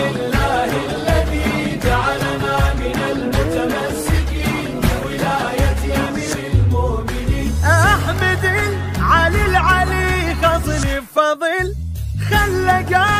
لله الذي جعلنا من المتمسكين بولاية أمير المؤمنين. أحمد العلي العلي خصني بفضل خلى